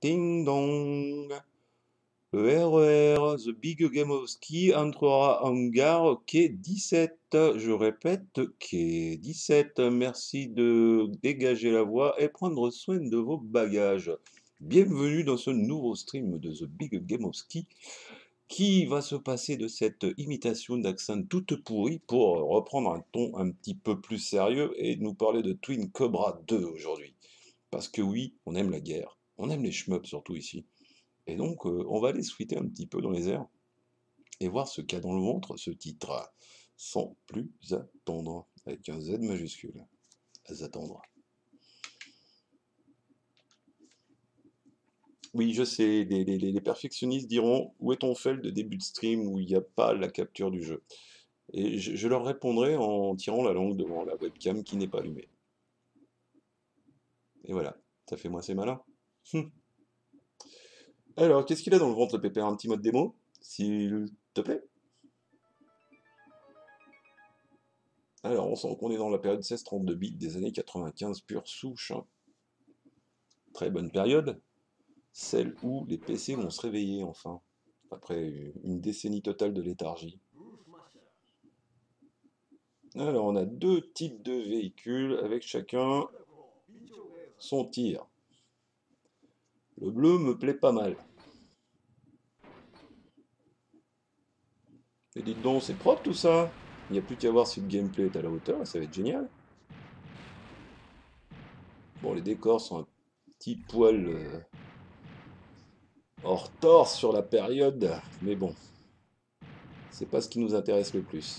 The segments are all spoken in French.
Ding dong. Le RER, The Big Game of Ski, entrera en gare quai 17. Je répète, quai 17. Merci de dégager la voie et prendre soin de vos bagages. Bienvenue dans ce nouveau stream de The Big Game of Ski qui va se passer de cette imitation d'accent toute pourrie pour reprendre un ton un petit peu plus sérieux et nous parler de Twin Cobra 2 aujourd'hui. Parce que oui, on aime la guerre, on aime les shmups surtout ici. Et donc, on va aller sweeter un petit peu dans les airs et voir ce qu'a dans le ventre ce titre, sans plus attendre, avec un Z majuscule, à attendre. Oui, je sais, les perfectionnistes diront où est ton fail de début de stream où il n'y a pas la capture du jeu. Et je leur répondrai en tirant la langue devant la webcam qui n'est pas allumée. Et voilà, ça fait moins c'est malin. Alors, qu'est-ce qu'il a dans le ventre, le pépère? Un petit mode démo, s'il te plaît? Alors, on sent qu'on est dans la période 16-32 bits des années 95, pure souche, hein. Très bonne période, celle où les PC vont se réveiller enfin, après une décennie totale de léthargie. Alors, on a deux types de véhicules avec chacun son tir. Le bleu me plaît pas mal. Et dites donc, c'est propre tout ça. Il n'y a plus qu'à voir si le gameplay est à la hauteur, ça va être génial. Bon, les décors sont un petit poil hors torse sur la période, mais bon, c'est pas ce qui nous intéresse le plus.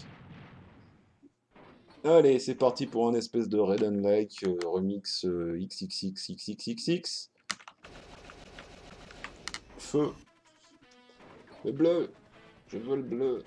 Allez, c'est parti pour un espèce de Red and Like remix XXXXXX. Feu. Le bleu. Je veux le bleu.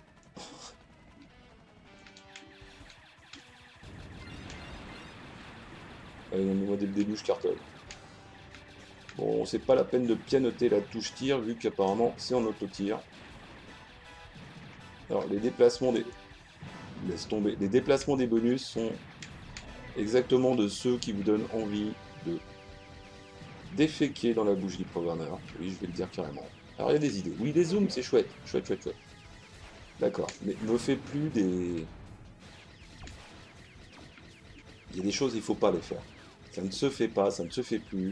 Allez, non, mais moi dès le début, je cartonne. Bon, c'est pas la peine de pianoter la touche tir, vu qu'apparemment c'est en auto-tir. Alors, les déplacements des... Laisse tomber. Les déplacements des bonus sont exactement de ceux qui vous donnent envie de déféquer dans la bouche du programmeur. Oui, je vais le dire carrément. Alors, il y a des idées. Oui, des zooms, c'est chouette. Chouette, chouette, chouette. D'accord. Mais ne fais plus des... Il y a des choses, il faut pas les faire. Ça ne se fait pas, ça ne se fait plus.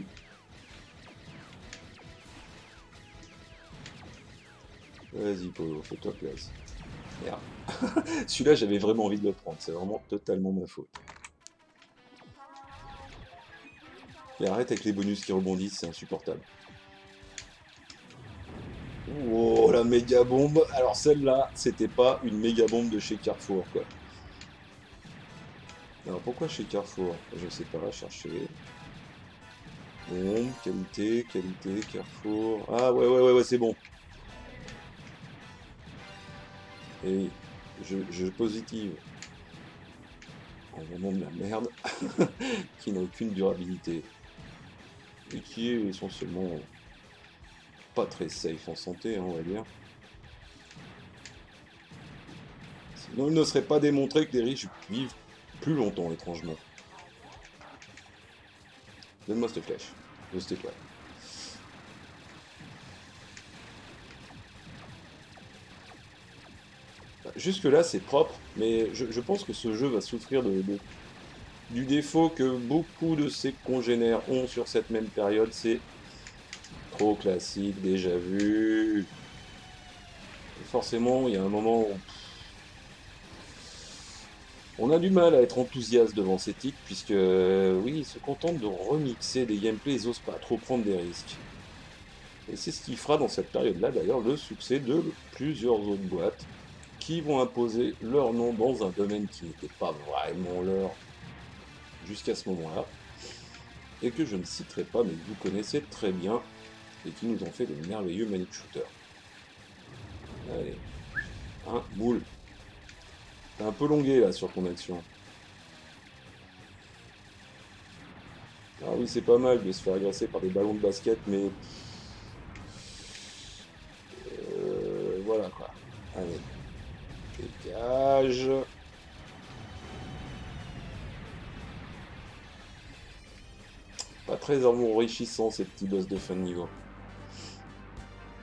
Vas-y, Polo, fais-toi place. Merde. Celui-là, j'avais vraiment envie de le prendre. C'est vraiment totalement ma faute. Et arrête avec les bonus qui rebondissent, c'est insupportable. Oh, la méga bombe. Alors celle-là, c'était pas une méga bombe de chez Carrefour, quoi. Alors pourquoi chez Carrefour? Je sais pas, chercher. Bombe, qualité, qualité, Carrefour. Ah ouais, c'est bon. Et je positive. En vendant de la merde qui n'a aucune durabilité. Et qui est essentiellement pas très safe en santé, hein, on va dire. Sinon, il ne serait pas démontré que les riches vivent plus longtemps, étrangement. Donne-moi cette flèche, de cette étoile. Jusque-là, c'est propre, mais je pense que ce jeu va souffrir du défaut que beaucoup de ses congénères ont sur cette même période, c'est trop classique, déjà vu. Et forcément, il y a un moment où on a du mal à être enthousiaste devant ces titres, puisque oui, ils se contentent de remixer des gameplays, ils osent pas trop prendre des risques. Et c'est ce qui fera dans cette période-là d'ailleurs le succès de plusieurs autres boîtes qui vont imposer leur nom dans un domaine qui n'était pas vraiment leur jusqu'à ce moment-là, et que je ne citerai pas mais que vous connaissez très bien, et qui nous ont fait de merveilleux manic shooters. Allez, un boule. T'es un peu longué là sur ton action. Ah oui, c'est pas mal de se faire agresser par des ballons de basket, mais... voilà quoi. Allez. Dégage. Pas très enrichissant ces petits boss de fin de niveau.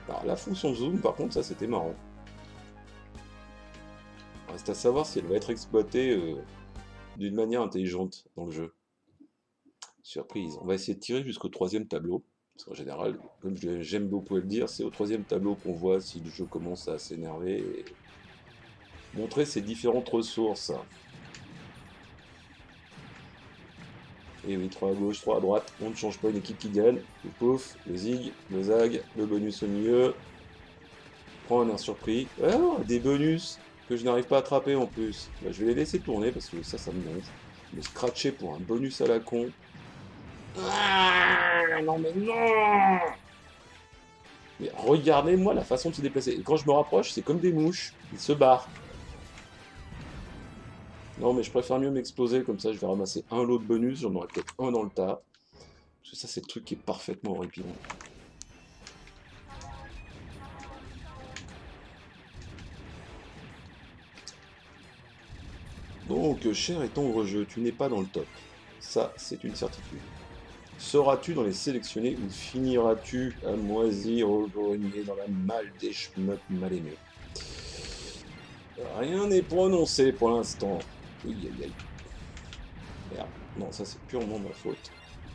Alors, la fonction zoom, par contre, ça c'était marrant. Reste à savoir si elle va être exploitée d'une manière intelligente dans le jeu. Surprise. On va essayer de tirer jusqu'au 3e tableau. Parce qu'en général, comme j'aime beaucoup le dire, c'est au 3e tableau qu'on voit si le jeu commence à s'énerver et montrer ses différentes ressources. Et oui, 3 à gauche, 3 à droite, on ne change pas une équipe qui gagne. Le pouf, le zig, le zag, le bonus au milieu. Prends un air surpris. Oh, des bonus que je n'arrive pas à attraper en plus. Bah, je vais les laisser tourner parce que ça me gonfle. Me scratcher pour un bonus à la con. Ah, non mais non! Mais regardez-moi la façon de se déplacer. Et quand je me rapproche, c'est comme des mouches. Ils se barrent. Non mais je préfère mieux m'exploser, comme ça je vais ramasser un lot de bonus, j'en aurai peut-être un dans le tas. Parce que ça c'est le truc qui est parfaitement horripilant. Donc, cher et tendre jeu, tu n'es pas dans le top. Ça, c'est une certitude. Seras-tu dans les sélectionnés ou finiras-tu à moisir au grenier dans la malle des schmucks mal aimés? Rien n'est prononcé pour l'instant. Oui, aïe, aïe. Merde. Non, ça c'est purement ma faute.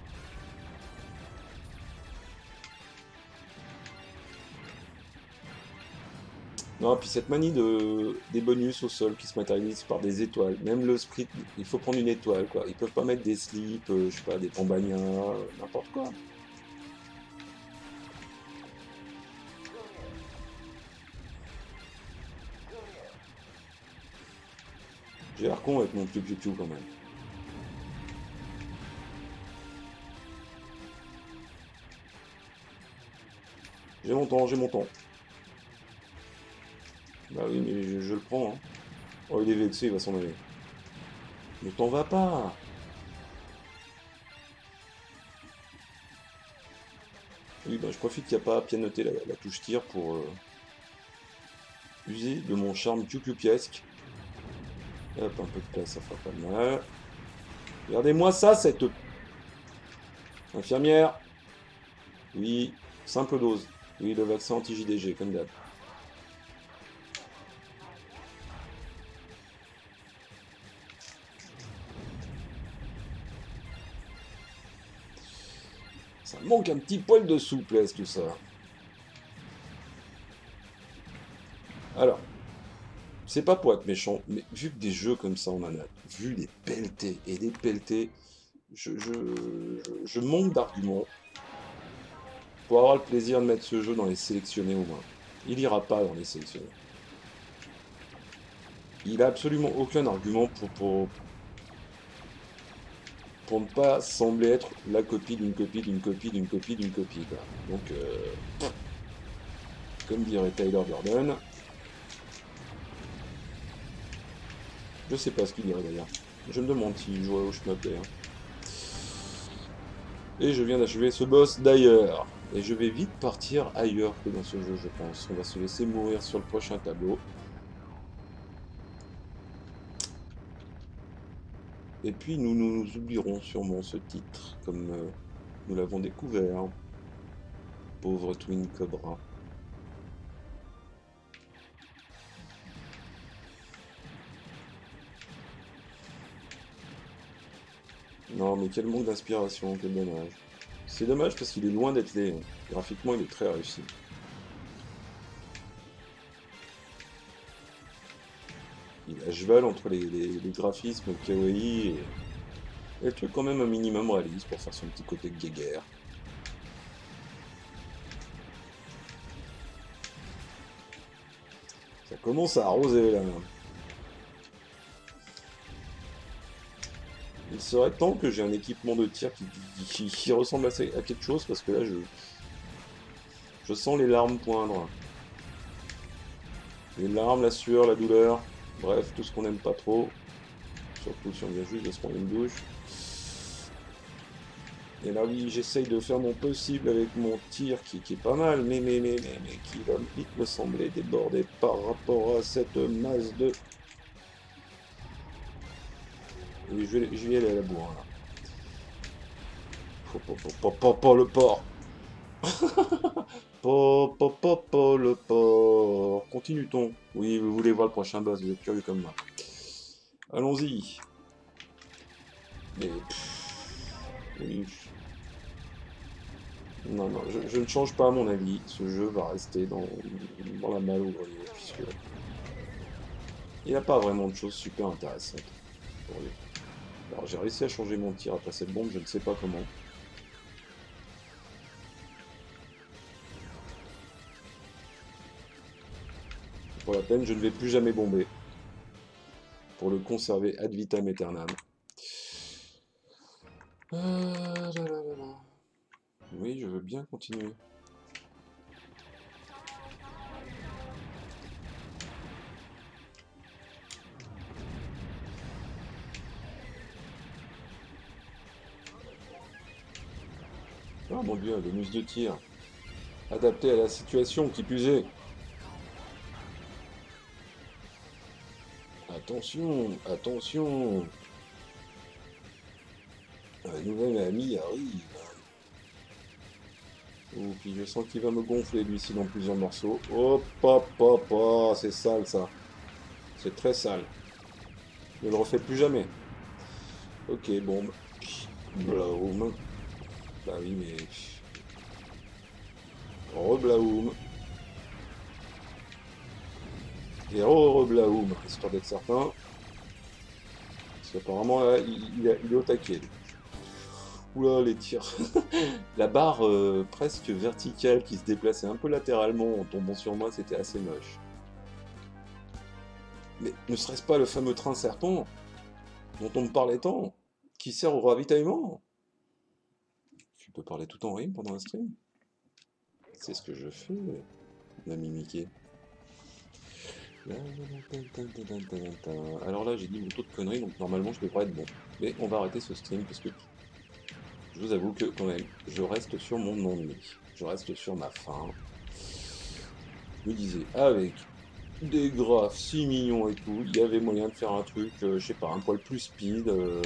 Non, puis cette manie des bonus au sol qui se matérialisent par des étoiles. Même le sprint, il faut prendre une étoile, quoi. Ils peuvent pas mettre des slips, je sais pas, des pambagnas, n'importe quoi. J'ai l'air con avec mon piou-piou-piou quand même. J'ai mon temps, j'ai mon temps. Bah oui, mais je le prends, hein. Oh, il est vexé, il va s'en aller. Ne t'en va pas! Oui, bah je profite qu'il n'y a pas à pianoter la touche tir pour user de mon charme piou-piou-piesque. Hop, un peu de place, ça fera pas de mal. Regardez-moi ça, cette infirmière! Oui, simple dose. Oui, le vaccin anti-JDG, comme d'hab. Ça manque un petit poil de souplesse, tout ça. Alors, c'est pas pour être méchant, mais vu que des jeux comme ça on en a vu des pelletés et des pelletés, je manque d'arguments pour avoir le plaisir de mettre ce jeu dans les sélectionnés au moins. Il ira pas dans les sélectionnés. Il a absolument aucun argument pour ne pas sembler être la copie d'une copie d'une copie d'une copie d'une copie, quoi. Donc, comme dirait Tyler Durden, je sais pas ce qu'il dirait d'ailleurs. Je me demande s'il jouait au shmup d'ailleurs. Et je viens d'achever ce boss d'ailleurs. Et je vais vite partir ailleurs que dans ce jeu, je pense. On va se laisser mourir sur le prochain tableau. Et puis nous oublierons sûrement ce titre, comme nous l'avons découvert. Pauvre Twin Cobra. Non, mais quel manque d'inspiration, quel dommage. C'est dommage parce qu'il est loin d'être laid. Graphiquement, il est très réussi. Il a cheval entre les graphismes kawaii et le truc quand même un minimum réaliste pour faire son petit côté guéguerre. Ça commence à arroser là. Il serait temps que j'ai un équipement de tir qui ressemble à quelque chose parce que là je sens les larmes poindre. Les larmes, la sueur, la douleur, bref, tout ce qu'on n'aime pas trop. Surtout si on vient juste de se prendre une douche. Et là oui, j'essaye de faire mon possible avec mon tir qui est pas mal, mais qui va vite me sembler débordé par rapport à cette masse de... Et je vais y aller à la bourre là. Faut pas le porc. Le porc. Continue-t-on? Oui, vous voulez voir le prochain boss, vous êtes curieux comme moi. Allons-y. Mais... oui. Non, non, je ne change pas mon avis. Ce jeu va rester dans la malle au grenier, puisque il n'y a pas vraiment de choses super intéressantes pour lui. Alors j'ai réussi à changer mon tir après cette bombe, je ne sais pas comment. Pour la peine, je ne vais plus jamais bomber. Pour le conserver ad vitam aeternam. Là, là, là, là. Oui, je veux bien continuer. Oh mon dieu, le mousse de tir. Adapté à la situation, qui plus est. Attention, attention. Un nouvel ami arrive. Oh, puis je sens qu'il va me gonfler lui-ci dans plusieurs morceaux. Hop, hop, hop, hop, c'est sale ça. C'est très sale. Ne le refais plus jamais. Ok, bombe. Blaoum. Bah oui, mais... Reblaoum. Et reblaoum, histoire d'être certain. Parce qu'apparemment, là, il est au taquet. Lui. Oula, les tirs. La barre presque verticale qui se déplaçait un peu latéralement en tombant sur moi, c'était assez moche. Mais ne serait-ce pas le fameux train serpent dont on me parlait tant, qui sert au ravitaillement? Tu peux parler tout en rime pendant un stream? C'est ce que je fais, mon ami Mickey. Alors là, j'ai dit mon taux de conneries, donc normalement je devrais être bon. Mais on va arrêter ce stream parce que je vous avoue que quand même, je reste sur mon ennui. Je reste sur ma faim. Je me disais, avec des graphes si mignons et tout, il y avait moyen de faire un truc, je sais pas, un poil plus speed.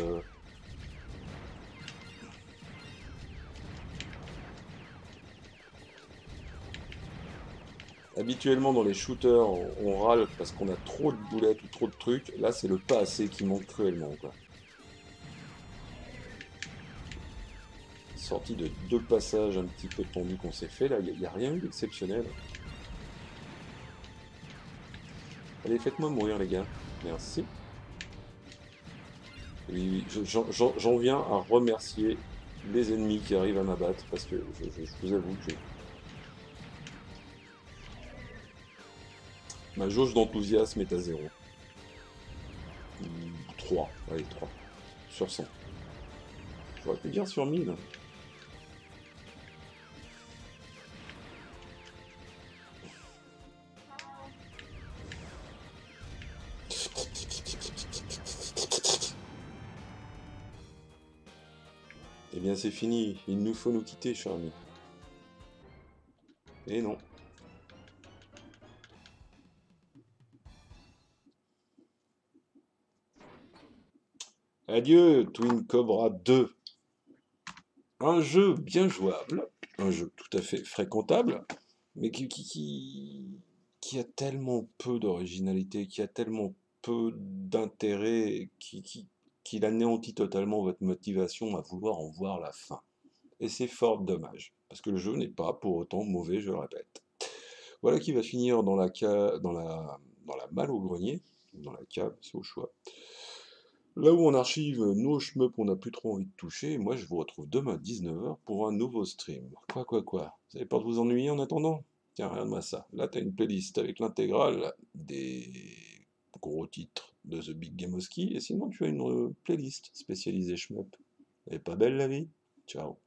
Habituellement dans les shooters, on râle parce qu'on a trop de boulettes ou trop de trucs. Là, c'est le pas assez qui manque cruellement, quoi. Sorti de deux passages un petit peu tendus qu'on s'est fait, là, il n'y a rien eu d'exceptionnel. Allez, faites-moi mourir, les gars. Merci. Oui, oui, j'en viens à remercier les ennemis qui arrivent à m'abattre, parce que je vous avoue que ma jauge d'enthousiasme est à 0. 3, allez, 3 sur 100. J'aurais pu dire sur 1000. Eh bien, c'est fini. Il nous faut nous quitter, cher ami. Et non. Adieu, Twin Cobra 2. Un jeu bien jouable, un jeu tout à fait fréquentable, mais qui a tellement peu d'originalité, qui a tellement peu d'intérêt, qu'il anéantit totalement votre motivation à vouloir en voir la fin. Et c'est fort dommage, parce que le jeu n'est pas pour autant mauvais, je le répète. Voilà qui va finir dans la malle au grenier, dans la cave, c'est au choix. Là où on archive nos shmups qu'on n'a plus trop envie de toucher, moi je vous retrouve demain à 19h pour un nouveau stream. Quoi? Vous avez peur de vous ennuyer en attendant? Tiens, regarde-moi ça. Là t'as une playlist avec l'intégrale des gros titres de The Big Game et sinon tu as une playlist spécialisée shmup. Elle est pas belle la vie? Ciao.